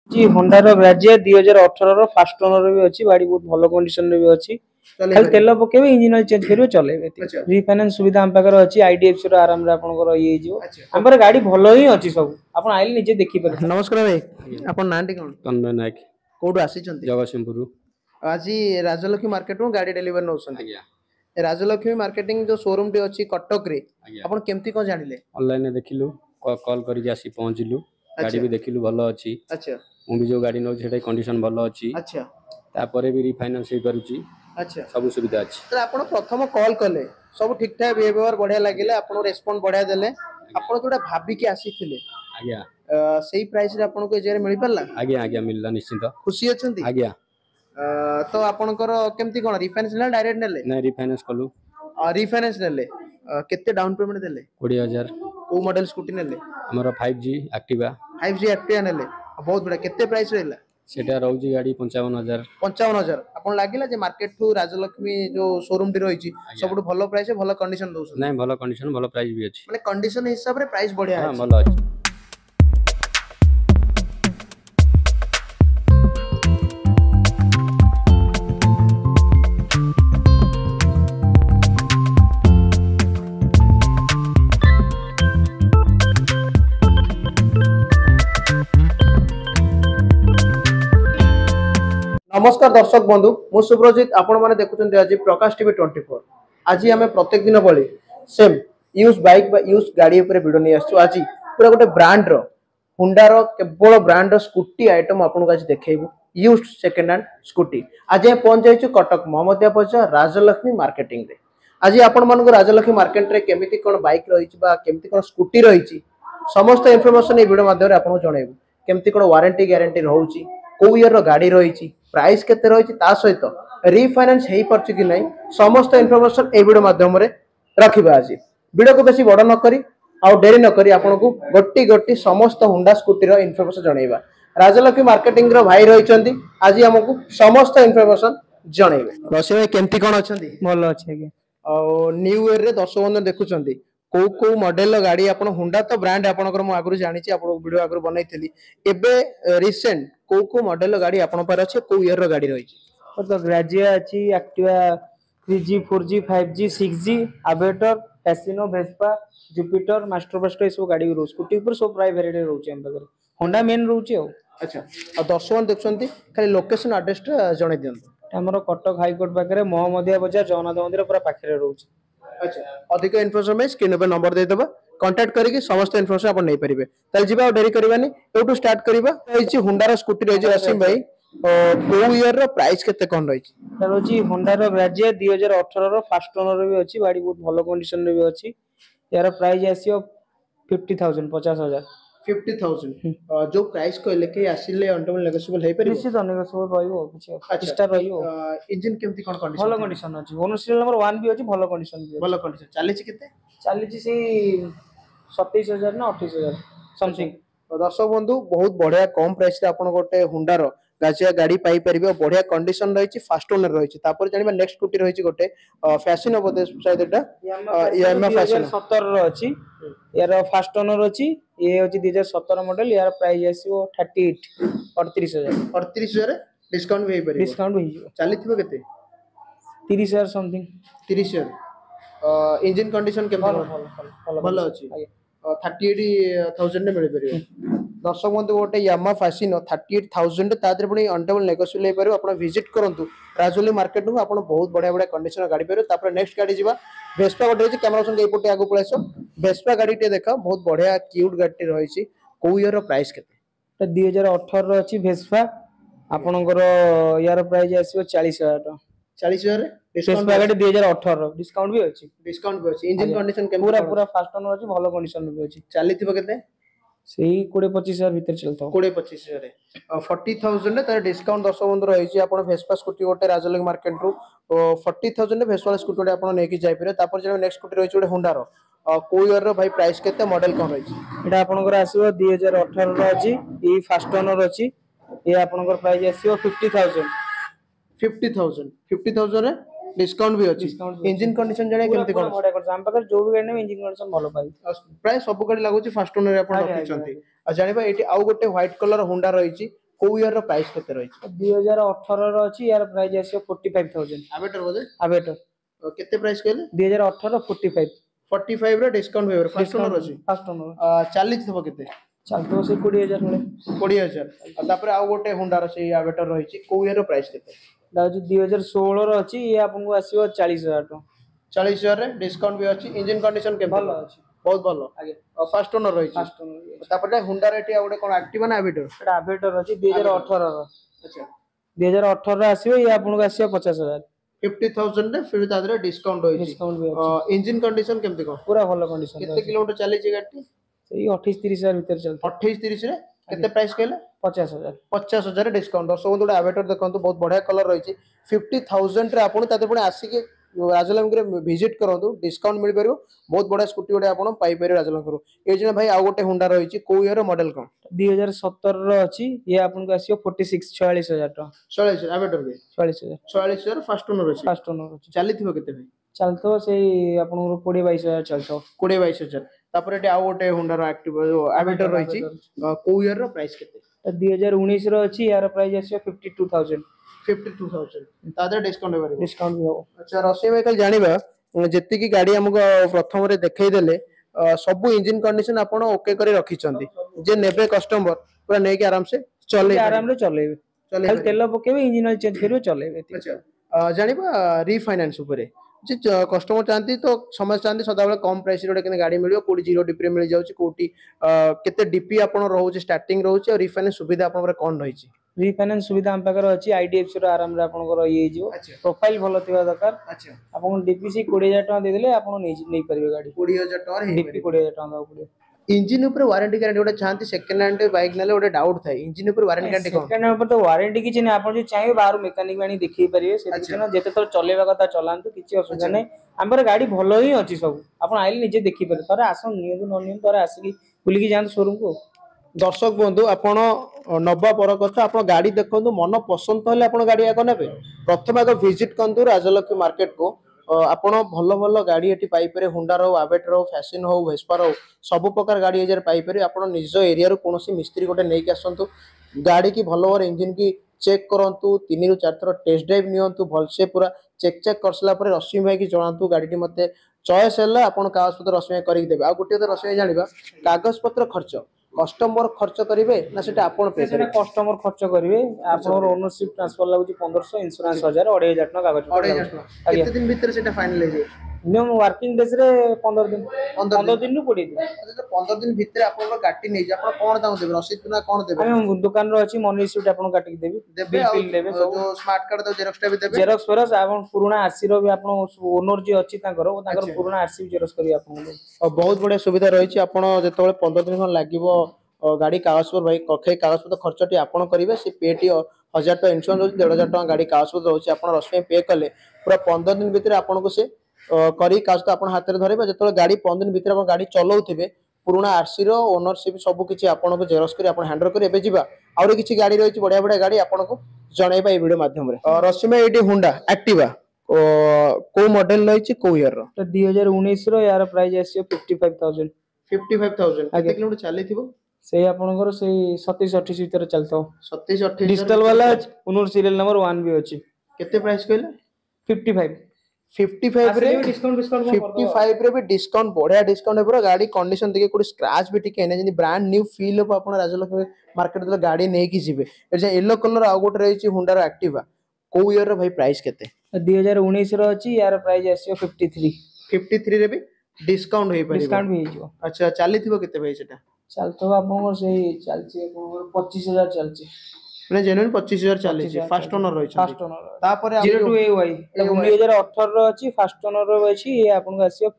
जी Honda रो Grazia 2018 रो first owner भी अछि गाड़ी बहुत भलो कंडीशन रे भी अछि खाली तेल पकेबे इंजन ऑयल चेंज करिवे चलेबे रिफाइनेंस सुविधा हम पाकर अछि आईडीएफसी रो आराम रे आपन को ये जिवो हमर गाड़ी भलो ही अछि सब आपन आइल निजे देखि पर। नमस्कार भाई आपन नांटी कोन तन्मय नायक कोडू आसी चंती जगतसिंहपुर आज राजलक्ष्मी मार्केट रो गाड़ी डेलीवर नौसंती आज्ञा राजलक्ष्मी मार्केटिंग जो शोरूम टी अछि कटक रे आपन केमती को जानिले ऑनलाइन देखिलु कॉल करी आसी पहुंचिलु गाड़ी भी देखिलु भलो अछि। अच्छा मु भी जो गाड़ी नौ सेटा कंडीशन भलो अछि अच्छा तापरे भी रिफाइनेंस हे करूची अच्छा सब सुविधा अछि। तो आपन प्रथम कॉल कले सब ठीक ठाक बिहेवियर बढ़िया लागिले आपन रेस्पोंड बढ़िया देले आपन जोटा भाबी के आसीथिले आज्ञा सेही प्राइस रे आपन को ए जे मिल परला आज्ञा आज्ञा मिलला निश्चित खुशी अछंती आज्ञा तो आपनकर केमती कोन रिफाइनेंस ना डायरेक्ट नेले नै रिफाइनेंस कलु रिफाइनेंस नेले केते डाउन पेमेंट देले 20000 को मॉडल स्कूटी नेले हमर 5G एक्टिवा 5G एक्टिवा नेले बहुत बड़ा केते प्राइस रहला सेटा रहउजी गाड़ी 55000 55000 आपन लागिला जे मार्केट टू राजलक्ष्मी जो शोरूम टी रहिची सबटु भलो प्राइस भलो कंडीशन दउछ नै भलो कंडीशन भलो प्राइस भी अछि माने कंडीशन हिसाब रे प्राइस बढ़िया हां अछि भलो अछि। नमस्कार दर्शक बंधु मु सुब्रजित आपण माने देखुछन आज प्रकाश टीवी 24 आज आम प्रत्येक दिन भली सेम यूज बाइक बा यूज गाड़ी ऊपर वीडियो नहीं आसु आज पूरा गोटे ब्रांड रो हुंडा रो केवल ब्रांड रो स्कूटी आइटम आपन को आज देखेबु यूज्ड सेकंड हैंड स्कूटी आज हम पहुंच जाइछु कटक मोहम्मदिया बाजार राजलक्ष्मी मार्केटिंग रे आज आपण मन को राजलक्ष्मी मार्केट रे केमिति कोन बाइक रहिछि बा केमिति कोन स्कूटी रहिछि समस्त इंफॉर्मेशन ए वीडियो माध्यम रे आपन को जणैबु केमिति कोन वारंटी गारंटी रहउछि को ईयर रो गाड़ी रहिछि प्राइस केते रहिछि ता सहित रिफाइनेंस हेई परछि कि नै समस्त इंफॉर्मेशन ए वीडियो माध्यम रे रखिबा आज वीडियो को बेसी बड़ न करी आ डेरी न करी आपन को गोटी गोटी समस्त हुंडा स्कूटी रो इंफॉर्मेशन जणैबा राजलक्ष्मी मार्केटिंग रो भाई रहिछंती आज हमकु समस्त इंफॉर्मेशन जणैबे रसी भाई केमती कोन अछंती भलो अछि आगे आ न्यू ईयर रे दर्शक बंधु देखुछंती को को मॉडल गाड़ी आपन हुंडा तो ब्रांड आपनकर मु आगरु जानिछि आपन वीडियो आगरु बनैथिली एबे रिसेंट को मॉडल गाड़ी आपन पर अछि को ईयर रो गाड़ी रहिछि और तो ग्रेजुएट अछि Activa 3G 4G 5G 6G Aviator Fascino Vespa Jupiter Maestro बस्टर ए सब गाड़ी रो स्कूटी ऊपर सब प्राइस वेरिएंट रहउछि हम पाकर होंडा मेन रहउछि ओ अच्छा आ दर्शक देखुछंती खाली लोकेशन एड्रेस जणै दियंतु हमरो कटक हाईकोर्ट पाकर मोहम्मदिया बाजार जगन्नाथ मंदिर पूरा पाखरे रहउछि। अच्छा अधिक इन्फॉर्मेशन में स्क्रीन पे नंबर दे देबा कांटेक्ट करके समस्त इन्फॉर्मेशन अपन नै परिबे तल जिबा और डेरी करबानी एटू स्टार्ट करबा रहिछि हुंडा रो स्कूटी रहिछि असीम भाई को ईयर रो प्राइस केते कोन रहिछि सर होची होंडा रो ग्रेजुएट 2018 रो फास्ट ओनर भी अछि गाड़ी बहुत भलो कंडीशन रे भी अछि यार प्राइस आसीओ 50000 50000 50000 जो प्राइस कहले के आसिले अंडरमेंट नेगोशिएबल हे परिबो निश्चित नेगोशिएबल रहिबो किछ स्टार रहिबो इंजन केमती कोन कंडीशन भलो कंडीशन अछि ओनर सीरियल नंबर 1 भी अछि भलो कंडीशन भी भलो कंडीशन चाली छि केते चाली छि से 27000 ना 28000 समथिंग दर्शक बंधु बहुत बढ़िया कम प्राइस रे आपन गोटे हुंडा रो गाचिया गाड़ी पाई परिबे बढ़िया कंडीशन रहिछि फास्ट ओनर रहिछि तापर जानिबा नेक्स्ट स्कूटी रहिछि गोटे फैशन ओबो शायद एटा यामा फैशन 2017 रो अछि यार फास्ट ओनर अछि ये अछि 2017 मॉडल यार प्राइस आसीओ 38 38000 38000 डिस्काउंट भी परिबो डिस्काउंट होई जिवो चालिथिबो केते 30000 समथिंग 30000 इंजन कंडीशन केमते भलो अछि 38000 ने मिल परिबो दर्शक बंधु गोटे यामा फैसिनो 38000 तादरे पुनी अंडरबल नेगोशिएबल हे परिबो आपण विजिट करंतु राजोली मार्केट नु आपण बहुत बढ़िया बढ़िया कंडीशन गाड़ी परिबो तापर नेक्स्ट गाड़ी जिबा वेस्पा गोटे अछि कैमरा संग एपोटे आगु पळेसो वेस्पा गाड़ी टे देखा बहुत बढ़िया क्यूट गाड़ी रहिछि को ईयर रो प्राइस केते 2018 रो अछि वेस्पा आपनकर यार प्राइस आसीओ 40000 टका 40000 वेस्पा गाड़ी 2018 रो डिस्काउंट भी अछि इंजन कंडीशन केमते पूरा पूरा फास्ट ओनर अछि भलो कंडीशन भी अछि चालिथिबो केते सेही 20-25 भीतर चलतो 20-25 रे 40000 ने तार डिस्काउंट 10 बंद रहिछि आपण वेस्पा स्कूटी गोटे राजलग मार्केट रो 40000 ने वेस्पा स्कूटी गोटे आपण नेकी जाय पिरे तापर जे नेक्स्ट स्कूटी रहिछि गोटे होंडा रो को ईयर रो भाई प्राइस केते मॉडल कोन रहिछि एटा आपनकर आसीबो 2018 रो अछि ई फास्ट ओनर अछि ये आपनकर प्राइस आसीबो 50000 रे डिस्काउंट भी अछि इंजन कंडीशन जाने केमते कोन बडा कर हम पाकर जो भी गाड़ी ने इंजन कंडीशन भलो पाई प्राय सब गाड़ी लागुची फास्ट ओनर आपण रखिचंती आ जानिबा एटी आउ गोटे व्हाइट कलर होंडा रहिछि को ईयर रो प्राइस केते रही 2018 रो अछि यार प्राइस आसी 45000 आबेटर बोले आबेटर केते प्राइस कहले 2018 45 45 रो डिस्काउंट होइबर फर्स्ट ओनर अछि फर्स्ट ओनर चालीस थबो केते चलतो से 20000 मिले 20000 तापर आ गोटे होंडा रो से आबेटर रही को ईयर रो प्राइस केते दाउजी 2016 रो अछि ये आपनको आसीबो 40000 टका 40000 रे डिस्काउंट भी अछि इंजन कंडीशन केते भलो अछि बहुत भलो आगे फर्स्ट ओनर रही फर्स्ट ओनर तापर होंडा रे आ गोटे कोन एक्टिवा ना आबेटर एटा आबेटर अछि 2018 रो अच्छा 2018 रो आसीबो ये आपनको आसीबो 50000 50,000 रे फिर तादरे डिस्काउंट होई डिस्काउंट भी अछि इंजन कंडीशन केमते को पूरा भलो कंडीशन केते किलोमीटर चली छी गाड़ी सेई 28 30000 भीतर चलतो 28 30 रे केते प्राइस कहले 50000 50,000 डिस्काउंट दर्शक बंधु आबेटर देखंतु बहुत बढ़िया कलर रही 50,000 रे आपण ताते पुणी आसिके राजलंग रे विजिट करंतु डिस्काउंट मिल परिबो बहुत बढ़िया स्कूटी गोटे आपण पाई परिबे राजलंग रो ए जे भाई आ गोटे होंडा रही को ईयर मॉडल कोन 2017 रो अछि ये आपनको आसीबो 46 46000 टका 46 आबेटर रे 46000 46000 फर्स्ट ओनर अछि फर्स्ट ओनर अछि चाली थिबो केते भाई चलतो सेई आपनको 20 22000 चलतो 20 22,000 तापर एटे आ गोटे होंडा रो एक्टिव आबेटर रही को ईयर रो प्राइस केते 2019 रो अछि यार प्राइस आसीबो 52000 52,000 तादर डिस्काउंट होई परिबो डिस्काउंट भी हो अच्छा रसी भाई कल जानिबा जेति की गाड़ी हमको प्रथम रे देखै देले सब इंजन कंडीशन आपण ओके करी रखी चंदी जे नेबे कस्टमर पूरा नै के आराम से चले आराम रे चलेबे खाली तेल पकेबे इंजन ऑयल चेंज करियो चलेबे अच्छा जानिबा रिफाइनेंस ऊपर जे कस्टमर चाहती तो समझ चाहती सदा बेले कम प्राइस रे केने गाड़ी मिलियो कोडी जीरो डीपी रे मिल जाउची कोटी केते डीपी आपण रहउची स्टार्टिंग रहउची और रिफाइनेंस सुविधा आपण रे कोन रहिची रिफाइनेंस सुविधा हम पाकर अछि आईडीएफसी रो आराम रे आपनकर ये जिवो प्रोफाइल भलो थिबा दरकार अच्छा आपन डीपीसी 20000 टका दे देले आपन नै परिबे गाड़ी 20,000 टका रे डीपी 20000 टका दाउ पड़े इंजन ऊपर वारंटी गारंटी गोटे चाहती सेकंड हैंड बाइक नेले गोटे डाउट थाए इंजन ऊपर वारंटी गारंटी कोन सेकंड हैंड ऊपर तो वारंटी किछि नै आपन जे चाहिए बाहर मेकानिक बानी देखि परिबे से किछि ना जेते तो चलेबा कथा चलांतु किछि असुविधा नै हमर गाड़ी भलो ही अछि सब आपन आइले निजे देखि परिबे थरे आसन नियु न नियु थरे आसी बुली की जान शोरूम को दर्शक बंधु आपण नबा पर कथा आपण गाड़ी देखंतु मन पसंद होले आपण गाड़ी आको नेबे प्रथम आको विजिट कंतु राजलक्ष्मी मार्केट को आपण भलो भलो गाड़ी एटी पाई परे होंडा रो आबेटर रो फैशन हो वेस्पर हो सब प्रकार गाड़ी एजर पाई परे आपण निज एरिया रो कोनोसी मिस्त्री गोटे नै के आसंतु गाड़ी की भलो भलो इंजन की चेक करंतु 3 रु 4 थरो टेस्ट ड्राइव नियंतु भलसे पूरा चेक करसला परे रश्मि भाई की जणांतु गाड़ी मते चॉइस हैला आपण कागज पत्र रश्मि भाई करी देबे आ गोटे तो रश्मि जानिबा कागज पत्र खर्च कस्टमर खर्च करिवे ना सेटा आपण पे सेटा कस्टमर खर्च करिवे आपनर ओनरशिप ट्रांसफर लागुची 1500 इंश्योरेंस 1000 2500 टका कागज 2500 टका केते दिन भीतर सेटा फाइनल हे मिनिमम वर्किंग डेज रे 15 दिन 15 दिन नु 20 दिन अच्छा 15 दिन भीतर आपण गाटी नै जे आपण कोन दाउ देबे रसीद ना कोन देबे हम दुकान रो अछि मनी रिसीप्ट आपण काटि देबी देबे बिल देबे सब जो स्मार्ट कार्ड दो जेरॉक्स टा भी देबे जेरॉक्स फेरस आपण पुराना आरसी रो भी आपण ओनर जे अछि ताकर पुराना आरसी जेरॉक्स करी आपण और बहुत बढ़िया सुविधा रही छी आपण जेतबेले 15 दिन खन लागिवो गाड़ी कागज पर भाई कखे कागज पत्र खर्चटी आपण करिवे से पेटी 1000 टका इंश्योरेंस 1500 टका गाड़ी कागज पत्र होची आपण रश्मि पे कले पूरा 15 दिन भीतर आपण को से करी कागज तो आपण हाथ रे धरिबे जेतबेले गाड़ी 15 दिन भीतर आपण गाड़ी चलाउथिबे पुराना आरसी रो ओनरशिप सब किछि आपण को जेरॉक्स करी आपण हैंडल करी एबे जिबा और किछि गाड़ी रही बढ़िया बढ़िया गाड़ी आपण को जणाइबा ए वीडियो माध्यम रे रश्मि एटी होंडा एक्टिवा को मॉडल रही को ईयर रो 2019 रो यार प्राइस आसी 55000 55000 केते किलोमीटर चली थिबो से आपनकर से 27 28 भीतर चलतो 27 28 डिजिटल वाला उनर सीरियल नंबर 1 भी अछि केते प्राइस कहले 55 55 रे डिस्काउंट 55 रे भी डिस्काउंट बढ़िया डिस्काउंट है पूरा गाड़ी कंडीशन देखि कोडी स्क्रैच भी टिके नै जनी ब्रांड न्यू फील हो आपण राजलक्ष्मी मार्केट दे गाड़ी नै की जिवे ए जे येलो कलर आ गोट रही छी होंडा रो एक्टिवा को ईयर रो भाई प्राइस केते 2019 रो अछि यार प्राइस आसी 53 रे भी डिस्काउंट होई परिबो डिस्काउंट भी हिजो अच्छा चाली थिबो केते भाई सेटा चलतो आपन से चलची आपन 25000 चलची माने जेनुइन 25000 चाली छी फास्ट ओनर रही छी फास्ट ओनर तापर 02 AY 2018 रो अछि फास्ट ओनर रो अछि ये आपन को आसी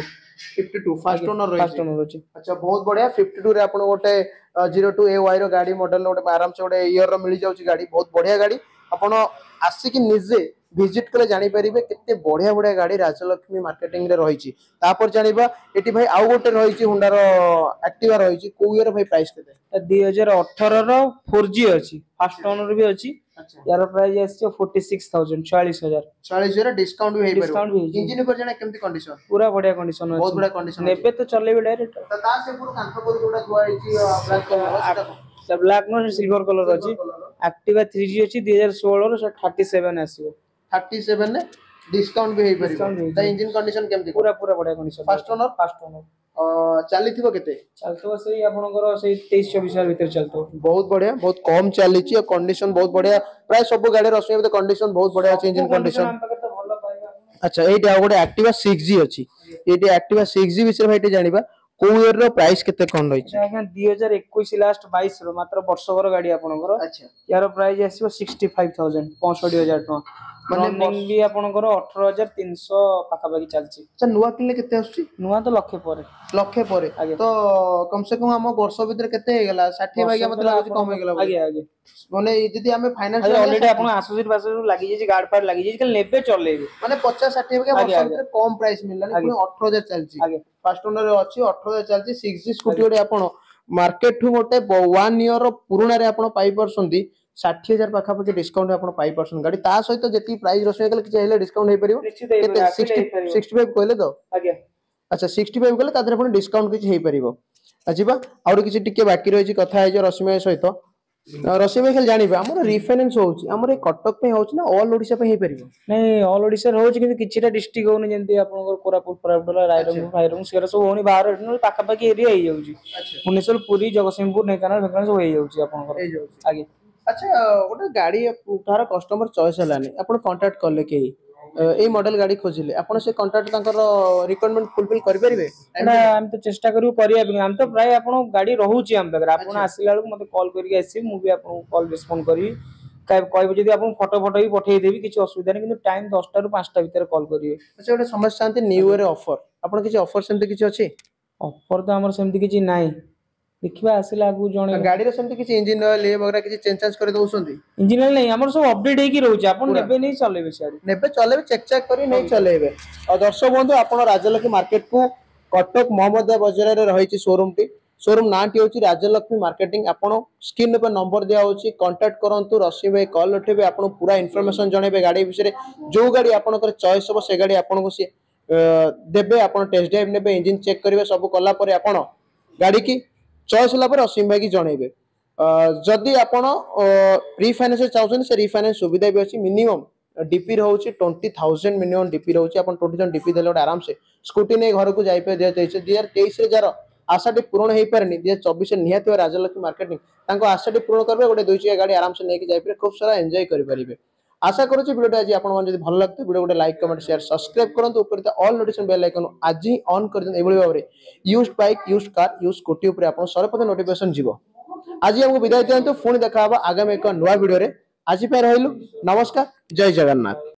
52 फास्ट ओनर रही फास्ट ओनर अछि अच्छा बहुत बढ़िया 52 रे आपन गोटे 02 AY रो गाड़ी मॉडल गोटे आराम से गोटे ईयर रो मिल जाउची गाड़ी बहुत बढ़िया गाड़ी आपन आसी कि निजे विजिट कले जानि परिबे केते बढ़िया बढ़िया गाड़ी राजलक्ष्मी मार्केटिंग रे रही छी तापर जानिबा एटी भाई आउ गोटे रही छी होंडा रो एक्टिवा रही छी को ईयर भाई प्राइस केते 2018 रो 4G अछि फास्ट ओनर भी अछि यार प्राइस आसी 46000 40000 डिस्काउंट भी हेई डिस्काउंट भी इंजन ऊपर जणा केमती कंडीशन पूरा बढ़िया कंडीशन बहुत बढ़िया कंडीशन नेबे तो चलेबे डायरेक्ट ता से पूरा कांथ पर जोडा थुआ हेची ब्लैक कलर ब्लैक नो सिल्वर कलर अछि एक्टिवा 3G अछि 2016 रो 37 आसीबो 37 ने डिस्काउंट भी हेई परिबो Discount ता इंजन कंडीशन केमति पूरा पूरा बढ़िया कंडीशन फास्ट ओनर चलीथिबो केते चलतो सेही आपनकर सेही 23 24 हजार भीतर चलतो बहुत बढ़िया बहुत कम चलीची और कंडीशन बहुत बढ़िया प्राय सब गाड़ी रश्मि में कंडीशन बहुत बढ़िया अछि इंजन कंडीशन हम पाके तो भलो पाइबा अच्छा एटा गोटे एक्टिवा 6G अछि एटी एक्टिवा 6G विषय भाई जानिबा को ईयर रो प्राइस केते कोन रही छै आज्ञा 2021 लास्ट 22 रो मात्र वर्षकर गाड़ी आपनकर अच्छा यार प्राइस आसीबो 65000 65000 टका माने रनिंग भी आपनकर 18300 पाखा पाखी चलची अच्छा नुवा किनले केते आछि नुवा तो लक्षे पर लक्षे पर तो कम से कम हम वर्ष भीतर केते हे गेला 60 भाई मत लागो कम हे गेला आगे आगे माने जदी हमें फाइनेंस ऑलरेडी आपन एसोसिएट बासो लागि जे गार्ड पार्ट लागि जे लेबे चलेबे माने 50 60 भाई वर्ष भीतर कम प्राइस मिलला पुनी 18000 चलची आगे फास्ट ओनर अछि 18000 चलची 6G स्कूटी गोटे आपन मार्केट ठु गोटे 1 ईयर रो पुरुना रे आपन पाई परसंती 60000 पाखा पाखी डिस्काउंट आपन पाई परसन गाड़ी ता सहित जेती प्राइस रसवे गले कि हेले डिस्काउंट हे परिबो केते 65 कहले तो आगे अच्छा 65 गले तादरे अपन डिस्काउंट किछ हे परिबो अजिबा और किछ टिके बाकी रहि कथा हे जो रश्मि सहित रश्मि खेल जानिबा हमर रिफाइनेंस होउची हमर कटक पे होउची ना ऑल ओडिसा पे हे परिबो नहीं ऑल ओडिसा होउची किंतु किछटा डिस्ट्रिक्ट होउनी जेंति आपन कोरापुट कोरापुट रायरंग रायरंग सेरा सब होनी बाहर न पाखा पाखी एरिया हे जाउची भुवनेश्वर पुरी जगतसिंहपुर ढेंकानाल भेंकानाल सब हे जाउची आपन हे जाउची आगे अच्छा गोटे गाड़ी तार कस्टमर चॉइस हलानी अपन कांटेक्ट करले के ए मॉडल गाड़ी खोजिले अपन से कांटेक्ट तांकर रिक्वायरमेंट फुलफिल करि परिबे एटा हम तो चेष्टा करू करिया बिना हम तो प्राय आपन गाड़ी रहउची हम बगर आपन आसिला बेलକୁ मते कॉल करिके आसी मु भी आपन कॉल रिस्पोंड करी कहबो जदी आपन फोटो फोटो भी पठेई देबी किछ असुविधा नहीं किंतु टाइम 10 टा रु 5 टा भीतर कॉल करिवे अच्छा गोटे समस्या आंते न्यू ईयर ऑफर अपन किछ ऑफर सेमते किछ अछि ऑफर तो हमर सेमति किछ नाही देखिबा आसिला आगु जणे गाड़ी रे सेमते किछ इंजन ऑयल ए वगैरह किछ चेंज कर दउसंती इंजन ऑयल नहीं हमर सब अपडेट हे की रहउची आपन नेबे नहीं चलेबे साडी नेबे चलेबे चेक करी नहीं चलेबे और दर्शक बंधु आपण राजलक्ष्मी मार्केट को कटक मोहम्मद बाजार रे रहिछि शोरूम नाटी होछि राजलक्ष्मी मार्केटिंग आपण स्क्रीन पे नंबर दिया होछि कांटेक्ट करंतु रश्मि भाई कॉल उठेबे आपण पूरा इन्फॉर्मेशन जणेबे गाड़ी विषय जो गाड़ी आपण कर चॉइस हो से गाड़ी आपण को से देबे आपण टेस्ट ड्राइव नेबे इंजन चेक करिवे सब कला परे आपण गाड़ी की चॉइस होला पर रश्मि भाई की जणेबे जदि आपण रिफाइनेंस चाहउछन से रिफाइनेंस सुविधा भी अछि मिनिमम डीपी रहउछि 20000 मिनिमम डीपी रहउछि अपन 20000 डीपी देले आराम से स्कूटी ने घर को जाई पे 2023 रे जार आशाटी पूर्ण हो पारे 2024 निहत राजलक्ष्मी मार्केटिंग तांको आशाटी पूर्ण करबे गोटे 2 गाड़ी आराम से लेके जाई पे खूब सारा एंजॉय करि परिबे आशा करूछि वीडियो आज आपण मन जदि भल लागते वीडियो गोटे लाइक कमेंट शेयर सब्सक्राइब करंतु ऊपर ऑल नोटिफिकेशन बेल आइकन आज ही ऑन कर देन एबोली भाबरे used bike used car used scooty ऊपर आपण सर्वप्रथम नोटिफिकेशन जीवो आज हमको विदाय दियंतु पुणी देखा आगामी एक नया वीडियो रे आज पे रहिलु नमस्कार जय जगन्नाथ।